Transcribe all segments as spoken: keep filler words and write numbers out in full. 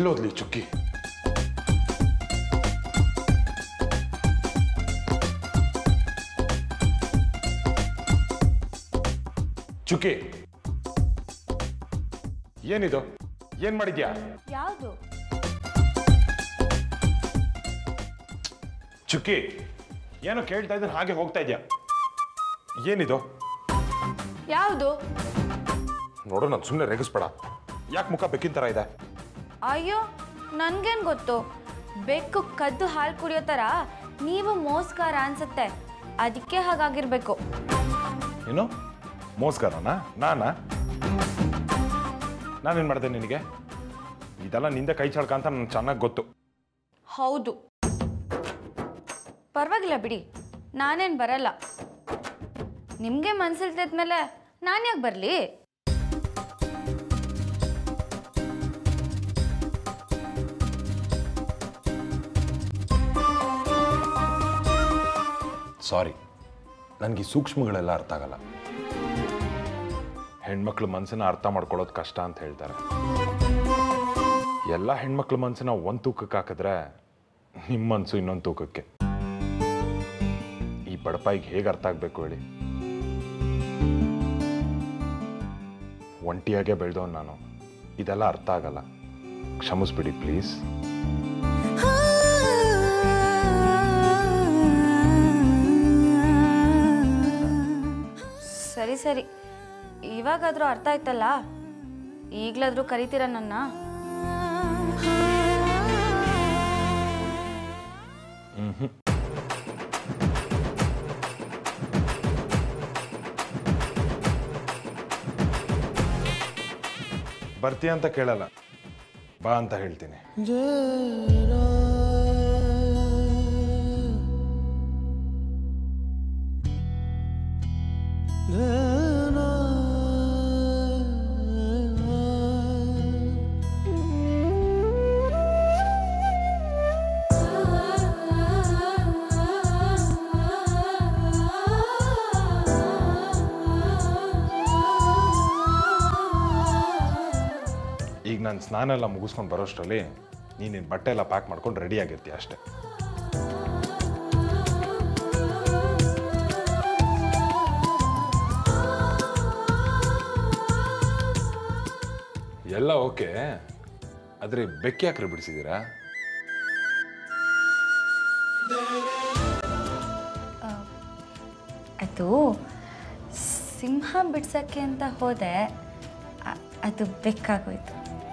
ಎಲ್ಲೋದ್ಲಿ ಚುಕ್ಕಿ? ಚುಕ್ಕಿ, ಏನಿದು? ಏನ್ ಮಾಡಿದ್ಯಾ? ಯಾವುದು? ಚುಕ್ಕಿ, ಏನೋ ಕೇಳ್ತಾ ಇದ್ರೆ ಹಾಗೆ ಹೋಗ್ತಾ ಇದ್ಯಾ? ಏನಿದು? ಯಾವುದು? ನೋಡು, ನಾನು ಸುಮ್ಮನೆ ರೇಗಿಸ್ಬೇಡ. ಯಾಕೆ ಮುಖ ಬೆಕ್ಕಿನ ಥರ ಇದೆ? ಅಯ್ಯೋ, ನನ್ಗೇನ್ ಗೊತ್ತು? ಬೆಕ್ಕು ಕದ್ದು ಹಾಲು ಕುಡಿಯೋ ಥರ ನೀವು ಮೋಸ್ಕಾರ ಅನ್ಸುತ್ತೆ, ಅದಕ್ಕೆ ಹಾಗಾಗಿರ್ಬೇಕು. ಏನು ಮೋಸ್ಕರನಾ? ನಾನಾ? ನಾನೇನು ಮಾಡಿದೆ ನಿನಗೆ? ಇದೆಲ್ಲ ನಿಂದೆ ಕೈ ಚಳಕ ಅಂತ ನನಗೆ ಚೆನ್ನಾಗಿ ಗೊತ್ತು. ಹೌದು, ಪರವಾಗಿಲ್ಲ ಬಿಡಿ, ನಾನೇನು ಬರಲ್ಲ. ನಿಮಗೆ ಮನ್ಸಿಲ್ತಿದ್ಮೇಲೆ ನಾನು ಯಾಕೆ ಬರಲಿ? ಸಾರಿ, ನನಗೆ ಈ ಸೂಕ್ಷ್ಮಗಳೆಲ್ಲ ಅರ್ಥ ಆಗಲ್ಲ. ಹೆಣ್ಮಕ್ಳ ಮನಸ್ಸನ್ನ ಅರ್ಥ ಮಾಡ್ಕೊಳ್ಳೋದು ಕಷ್ಟ ಅಂತ ಹೇಳ್ತಾರೆ. ಎಲ್ಲ ಹೆಣ್ಮಕ್ಳ ಮನಸ್ಸನ್ನ ಒಂದು ತೂಕಕ್ಕೆ ಹಾಕಿದ್ರೆ ನಿಮ್ಮ ಮನಸ್ಸು ಇನ್ನೊಂದು ತೂಕಕ್ಕೆ. ಈ ಬಡಪಾಯಿಗೆ ಹೇಗೆ ಅರ್ಥ ಆಗಬೇಕು ಹೇಳಿ? ಒಂಟಿಯಾಗೆ ಬೆಳೆದವನು ನಾನು, ಇದೆಲ್ಲ ಅರ್ಥ ಆಗಲ್ಲ. ಕ್ಷಮಿಸ್ಬಿಡಿ ಪ್ಲೀಸ್. ಸರಿ ಸರಿ, ಇವಾಗಾದ್ರೂ ಅರ್ಥ ಆಯ್ತಲ್ಲ? ಈಗಲಾದ್ರೂ ಕರಿತೀರ ನನ್ನ? ಹ್ಮ್ ಬರ್ತೀಯ ಅಂತ ಕೇಳಲ್ಲ, ಬಾ ಅಂತ ಹೇಳ್ತೀನಿ. ಈಗ ನಾನು ಸ್ನಾನ ಎಲ್ಲ ಮುಗಿಸ್ಕೊಂಡು ಬರೋಷ್ಟರಲ್ಲಿ ನೀನು ಬಟ್ಟೆ ಎಲ್ಲ ಪ್ಯಾಕ್ ಮಾಡ್ಕೊಂಡು ರೆಡಿ ಆಗಿರ್ತೀಯ ಅಷ್ಟೆ. ಎಲ್ಲ ಓಕೆ, ಆದರೆ ಬೆಕ್ಕಿ ಯಾಕ್ರೆ ಬಿಡಿಸಿದ್ದೀರಾ? ಅದು ಸಿಂಹ ಬಿಡ್ಸಕ್ಕೆ ಅಂತ ಹೋದೆ, ಅದು ಬೆಕ್ಕಾಗೋಯ್ತು.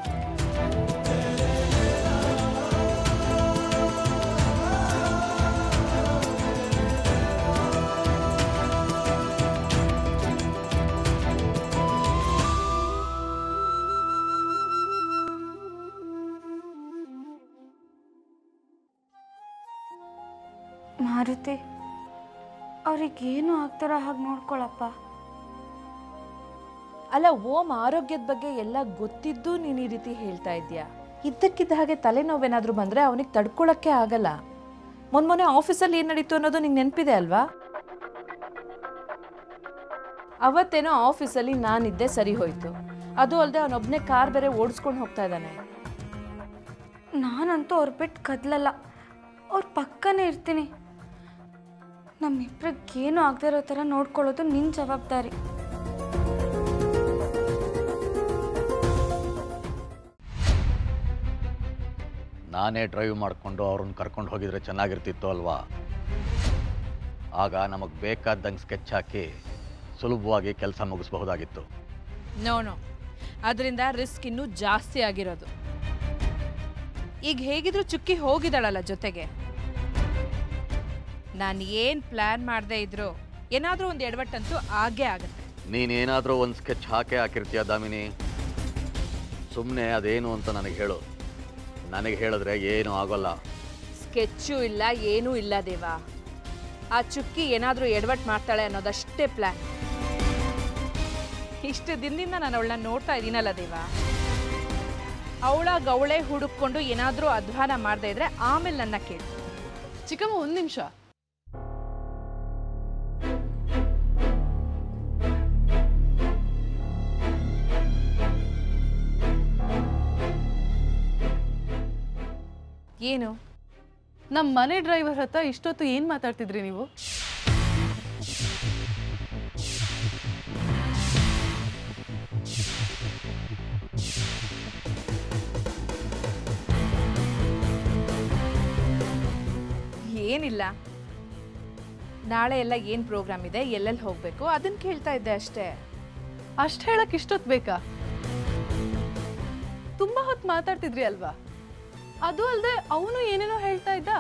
ಮಾರುತಿ, ಅವ್ರಿಗೇನು ಆಗ್ತಾರ ಹಾಗೆ ನೋಡ್ಕೊಳಪ್ಪ. ಅಲ್ಲ, ಓಂ ಆರೋಗ್ಯದ ಬಗ್ಗೆ ಎಲ್ಲ ಗೊತ್ತಿದ್ದು ನೀನು ಈ ರೀತಿ ಹೇಳ್ತಾ ಇದೀಯಾ? ಇದ್ದಕ್ಕಿದ್ದ ಹಾಗೆ ತಲೆನೋವೇನಾದ್ರೂ ಬಂದ್ರೆ ಅವನಿಗೆ ತಡ್ಕೊಳಕ್ಕೆ ಆಗಲ್ಲ. ಮೊನ್ನೆ ಆಫೀಸಲ್ಲಿ ಏನ್ ನಡೀತು ಅನ್ನೋದು ನಿಂಗೆ ನೆನಪಿದೆ ಅಲ್ವಾ? ಅವತ್ತೇನೋ ಆಫೀಸಲ್ಲಿ ನಾನಿದ್ದೆ, ಸರಿ ಹೋಯ್ತು. ಅದು ಅಲ್ಲದೆ ಅವನೊಬ್ಬನೇ ಕಾರ್ ಬೇರೆ ಓಡಿಸ್ಕೊಂಡು ಹೋಗ್ತಾ ಇದ್ದಾನೆ. ನಾನಂತೂ ಅವ್ರ ಬಿಟ್ಟು ಕದ್ಲಲ್ಲ, ಅವ್ರ ಪಕ್ಕನೇ ಇರ್ತೀನಿ. ನಮ್ಮಿಬ್ರಿಗೇನು ಆಗದೆ ಇರೋ ಥರ ನೋಡ್ಕೊಳ್ಳೋದು ನಿನ್ನ ಜವಾಬ್ದಾರಿ. ನಾನೇ ಡ್ರೈವ್ ಮಾಡಿಕೊಂಡು ಅವ್ರನ್ನ ಕರ್ಕೊಂಡು ಹೋಗಿದ್ರೆ ಚೆನ್ನಾಗಿರ್ತಿತ್ತು ಅಲ್ವಾ? ಆಗ ನಮಗೆ ಬೇಕಾದಂಗೆ ಸ್ಕೆಚ್ ಹಾಕಿ ಸುಲಭವಾಗಿ ಕೆಲಸ ಮುಗಿಸ್ಬಹುದಾಗಿತ್ತು. ನೋ ನೋ, ಅದರಿಂದ ರಿಸ್ಕ್ ಇನ್ನೂ ಜಾಸ್ತಿ ಆಗಿರೋದು. ಈಗ ಹೇಗಿದ್ರು ಚುಕ್ಕಿ ಹೋಗಿದ್ದಾಳಲ್ಲ ಜೊತೆಗೆ. ನಾನು ಏನು ಪ್ಲಾನ್ ಮಾಡದೇ ಇದ್ರು ಏನಾದರೂ ಒಂದು ಎಡವಟ್ಟಂತೂ ಆಗೇ ಆಗುತ್ತೆ. ನೀನೇನಾದರೂ ಒಂದು ಸ್ಕೆಚ್ ಹಾಕೇ ಹಾಕಿರ್ತೀಯ ದಾಮಿನಿ. ಸುಮ್ಮನೆ ಅದೇನು ಅಂತ ನನಗೆ ಹೇಳು. ನನಗೆ ಹೇಳಿದ್ರೆ ಏನೂ ಆಗೋಲ್ಲ. ಸ್ಕೆಚ್ಚು ಇಲ್ಲ, ಏನೂ ಇಲ್ಲ ದೇವಾ. ಆ ಚುಕ್ಕಿ ಏನಾದರೂ ಎಡವಟ್ಟು ಮಾಡ್ತಾಳೆ ಅನ್ನೋದಷ್ಟೇ ಪ್ಲಾನ್. ಇಷ್ಟು ದಿನದಿಂದ ನಾನು ಅವಳನ್ನ ನೋಡ್ತಾ ಇದ್ದೀನಲ್ಲ ದೇವಾ. ಅವಳ ಗವಳೆ ಹುಡುಕೊಂಡು ಏನಾದರೂ ಅಧ್ವಾನ ಮಾಡದೇ ಇದ್ರೆ ಆಮೇಲೆ ನನ್ನ ಕೇಳಿ. ಚಿಕ್ಕಮ್ಮ ಒಂದು ನಿಮಿಷ. ಏನು? ನಮ್ಮ ಮನೆ ಡ್ರೈವರ್ ಹತ್ರ ಇಷ್ಟೊತ್ತು ಏನು ಮಾತಾಡ್ತಿದ್ರಿ ನೀವು? ಏನಿಲ್ಲ, ನಾಳೆ ಎಲ್ಲ ಏನು ಪ್ರೋಗ್ರಾಮ್ ಇದೆ, ಎಲ್ಲೆಲ್ಲಿ ಹೋಗಬೇಕು ಅದನ್ನು ಕೇಳ್ತಾ ಇದ್ದೆ ಅಷ್ಟೇ. ಅಷ್ಟು ಹೇಳಕ್ ಇಷ್ಟೊತ್ತು ಬೇಕಾ? ತುಂಬಾ ಹೊತ್ತು ಮಾತಾಡ್ತಿದ್ರಿ ಅಲ್ವಾ? ಅದು ಅಲ್ಲದೆ ಅವನು ಏನೇನೋ ಹೇಳ್ತಾ ಇದ್ದ.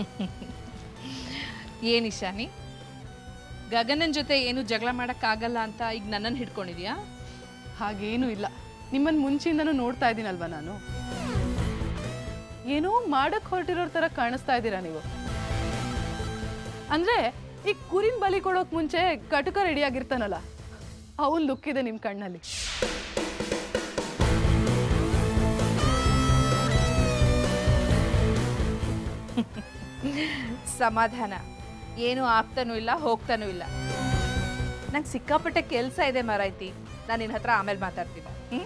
ಏನು ಇಶಾನಿ, ಗಗನನ್ ಜೊತೆ ಏನು ಜಗಳ ಮಾಡೋಕ್ಕಾಗಲ್ಲ ಅಂತ ಈಗ ನನ್ನನ್ನು ಹಿಡ್ಕೊಂಡಿದ್ಯಾ? ಹಾಗೇನೂ ಇಲ್ಲ, ನಿಮ್ಮನ್ನು ಮುಂಚೆಯಿಂದನೂ ನೋಡ್ತಾ ಇದ್ದೀನಲ್ವಾ ನಾನು. ಏನೋ ಮಾಡಕ್ ಹೊರಟಿರೋರ್ ಥರ ಕಾಣಿಸ್ತಾ ಇದ್ದೀರಾ ನೀವು. ಅಂದ್ರೆ ಈ ಕುರಿನ್ ಬಲಿ ಕೊಡೋಕ್ ಮುಂಚೆ ಕಟುಕ ರೆಡಿ ಆಗಿರ್ತಾನಲ್ಲ, ಅವನ್ ಲುಕ್ ಇದೆ ನಿಮ್ಮ ಕಣ್ಣಲ್ಲಿ. ಸಮಾಧಾನ, ಏನು ಆಗ್ತಾನೂ ಇಲ್ಲ ಹೋಗ್ತಾನೂ ಇಲ್ಲ. ನಂಗೆ ಸಿಕ್ಕಾಪಟ್ಟೆ ಕೆಲಸ ಇದೆ ಮಾರಾಯ್ತಿ, ನಾನು ನಿನ್ನ ಹತ್ರ ಆಮೇಲೆ ಮಾತಾಡ್ತೀನಿ. ಹ್ಞೂ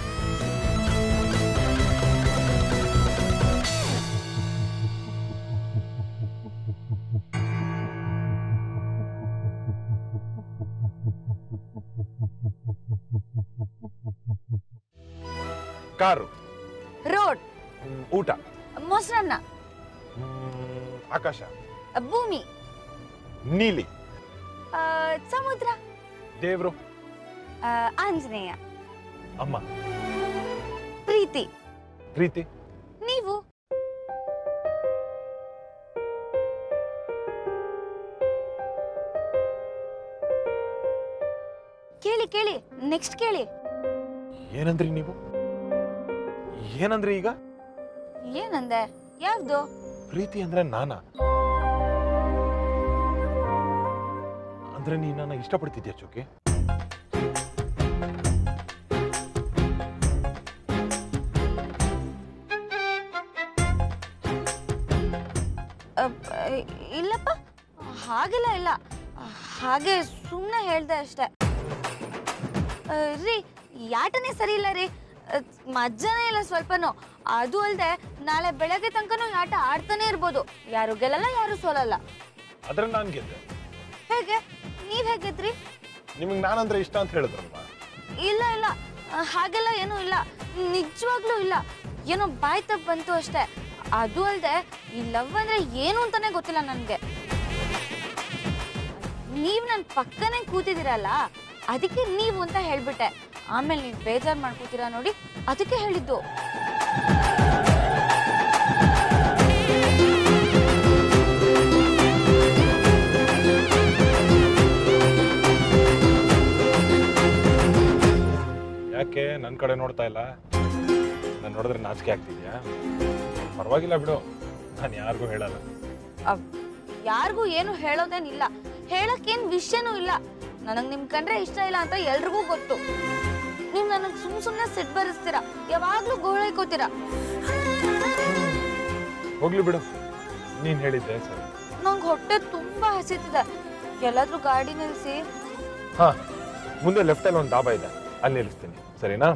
ಕಾರು, ರೋಡ್, ಊಟ, ಮೊಸರನ್ನ, ಆಕಾಶ, ಭೂಮಿ, ನೀಲಿ, ಆ, ಸಮುದ್ರ, ದೇವ್ರು, ಆ, ಆಂಜನೇಯ, ಅಮ್ಮ, ಪ್ರೀತಿ, ಪ್ರೀತಿ, ನೀವು. ಕೇಳಿ ಕೇಳಿ, ನೆಕ್ಸ್ಟ್ ಕೇಳಿ. ಏನಂದ್ರಿ ನೀವು? ಏನಂದ್ರಿ ಈಗ? ಏನಂದೆ? ಯಾವ್ದು? ಪ್ರೀತಿ ಅಂದ್ರೆ ನಾನಾ? ಅಂದ್ರೆ ನೀ ನನ್ನ ಇಷ್ಟಪಡ್ತಿದ್ಯಾ ಚುಕ್ಕಿ? ಇಲ್ಲಪ್ಪ, ಹಾಗೆಲ್ಲ ಇಲ್ಲ, ಹಾಗೆ ಸುಮ್ಮನೆ ಹೇಳ್ದೆ ಅಷ್ಟೆ. ರೀ, ಯಾಟನೇ ಸರಿ ಇಲ್ಲ ರೀ, ಮಜ್ಜಾನೇ ಇಲ್ಲ ಸ್ವಲ್ಪನೂ. ಅದು ಅಲ್ಲದೆ ನಾಳೆ ಬೆಳಗ್ಗೆ ತನಕನೂ ಆಟ ಆಡ್ತಾನೆ ಇರ್ಬೋದು, ಯಾರು ಗೆಲ್ಲಲ್ಲ ಯಾರು ಸೋಲಲ್ಲ. ಆದ್ರೆ ನಾನ್ ಗೆದ್ದೆ. ಹೇಗೆ? ನೀವ್ ಹೇಗಿದ್ರಿ? ನಿಮಗ್ ನಾನಂದ್ರೆ ಇಷ್ಟ ಅಂತ ಹೇಳಿದ್ರಲ್ವಾ? ಇಲ್ಲ ಇಲ್ಲ, ಹಾಗೆಲ್ಲ ಏನೂ ಇಲ್ಲ, ನಿಜವಾಗ್ಲೂ ಇಲ್ಲ. ಏನೋ ಬಾಯ್ ತಪ್ಪು ಬಂತು ಅಷ್ಟೇ. ಅದು ಅಲ್ಲದೆ ಈ ಲವ್ ಅಂದ್ರೆ ಏನು ಅಂತಾನೆ ಗೊತ್ತಿಲ್ಲ ನನಗೆ. ನೀವ್ ನನ್ನ ಪಕ್ಕನೇ ಕೂತಿದ್ದೀರಲ್ಲ, ಅದಕ್ಕೆ ನೀವು ಅಂತ ಹೇಳ್ಬಿಟ್ಟೆ. ಆಮೇಲೆ ನೀವು ಬೇಜಾರು ಮಾಡ್ಕೋತೀರಾ ನೋಡಿ, ಅದಕ್ಕೆ ಹೇಳಿದ್ದು. ಯಾಕೆ ನನ್ನ ಕಡೆ ನೋಡ್ತಾ ಇಲ್ಲ? ನಾನು ನೋಡಿದ್ರೆ ನಾಚಿಕೆ ಆಗ್ತಿದ್ಯಾ? ಪರವಾಗಿಲ್ಲ ಬಿಡು, ನಾನು ಯಾರಿಗೂ ಹೇಳಲ್ಲ. ಯಾರಿಗೂ ಏನು ಹೇಳೋದೇನಿಲ್ಲ, ಹೇಳಕ್ಕೇನು ವಿಷಯನೂ ಇಲ್ಲ. ನನಗೆ ನಿಮ್ ಕಂಡ್ರೆ ಇಷ್ಟ ಇಲ್ಲ ಅಂತ ಎಲ್ರಿಗೂ ಗೊತ್ತು. ನೀವು ನನಗೆ ಸುಮ್ ಸುಮ್ಮನೆ ಸಿಟ್ ಬರಿಸ್ತೀರಾ, ಯಾವಾಗ್ಲೂ ಗೋಳೈಕೋತೀರಾ. ಹೋಗ್ಲಿ ಬಿಡು, ನೀನ್ ಹೇಳಿದ್ದೆ ಸರಿ. ನಂಗೆ ಹೊಟ್ಟೆ ತುಂಬಾ ಹಸಿತಿದೆ, ಎಲ್ಲಾದ್ರೂ ಗಾಡಿ ನಿಲ್ಸಿ. ಹಾ, ಮುಂದೆ ಲೆಫ್ಟ್ ಅಲ್ಲಿ ಒಂದು ಡಾಬಾ ಇದೆ, ಅಲ್ಲಿ ನಿಲ್ಲಿಸ್ತೀನಿ, ಸರಿನಾ?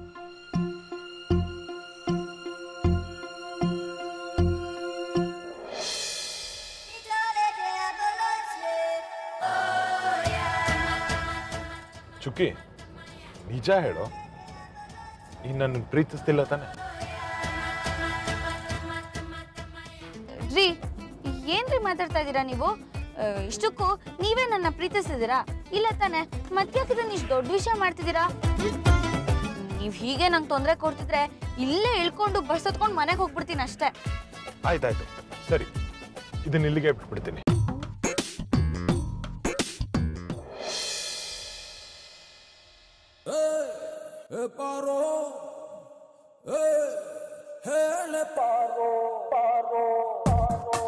ಚುಕ್ಕಿ, ನಿಜ ಹೇಳು, ನೀನ್ ನನ್ನ ಪ್ರೀತಿಸ್ತಿಲ್ಲ ತಾನೆ? ರೀ, ಏನ್ರಿ ಮಾತಾಡ್ತಾ ಇದ್ದೀರಾ ನೀವು? ಇಷ್ಟಕ್ಕೂ ನೀವೇ ನನ್ನ ಪ್ರೀತಿಸ್ತಿದ್ದೀರಾ ಇಲ್ಲ ತಾನೆ? ಮತ್ತ್ಯಾಕಿದನ್ನ ಇಷ್ಟು ದೊಡ್ಡ ವಿಷಯ ಮಾಡ್ತಿದ್ದೀರಾ? ನೀವ್ ಹೀಗೆ ನಂಗೆ ತೊಂದರೆ ಕೊಡ್ತಿದ್ರೆ ಇಲ್ಲೇ ಇಳ್ಕೊಂಡು ಬಸ್ ಹತ್ಕೊಂಡು ಮನೆಗೆ ಹೋಗ್ಬಿಡ್ತೀನಿ ಅಷ್ಟೇ. ಆಯ್ತಾಯ್ತು, ಸರಿ, ಇದನ್ನ ಇಲ್ಲಿಗೆ ಬಿಟ್ಬಿಡ್ತೀನಿ. Paro, hey, hey, paro, paro, paro.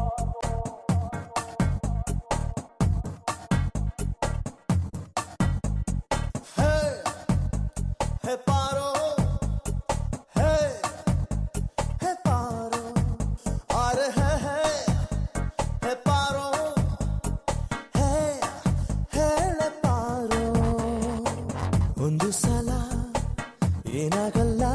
Hey, hey, paro, hey, hey, paro. Are hey, hey, hey, paro, hey, hey, paro. Undu sala. ಏನಾಗಲ್ಲ